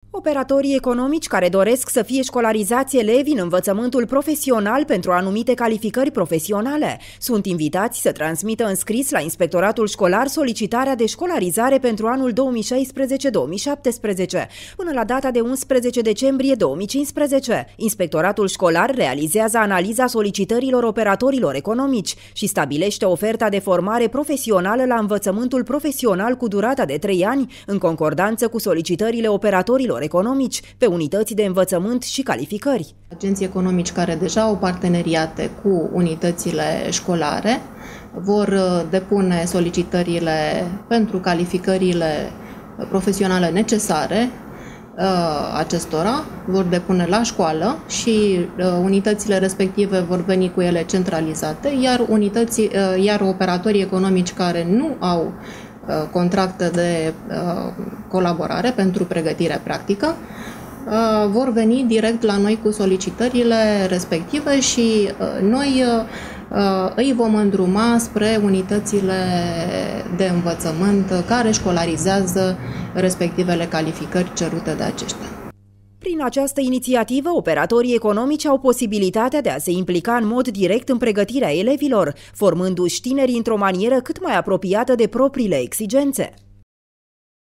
Operatorii economici care doresc să fie școlarizați elevi în învățământul profesional pentru anumite calificări profesionale sunt invitați să transmită în scris la Inspectoratul Școlar solicitarea de școlarizare pentru anul 2016-2017 până la data de 11 decembrie 2015. Inspectoratul Școlar realizează analiza solicitărilor operatorilor economici și stabilește oferta de formare profesională la învățământul profesional cu durata de 3 ani, în concordanță cu solicitările operatorilor economici pe unități de învățământ și calificări. Agenții economici care deja au parteneriate cu unitățile școlare vor depune solicitările pentru calificările profesionale necesare acestora, vor depune la școală și unitățile respective vor veni cu ele centralizate, iar operatorii economici care nu au contracte de colaborare pentru pregătire practică vor veni direct la noi cu solicitările respective și noi îi vom îndruma spre unitățile de învățământ care școlarizează respectivele calificări cerute de aceștia. Prin această inițiativă, operatorii economici au posibilitatea de a se implica în mod direct în pregătirea elevilor, formându-și tinerii într-o manieră cât mai apropiată de propriile exigențe.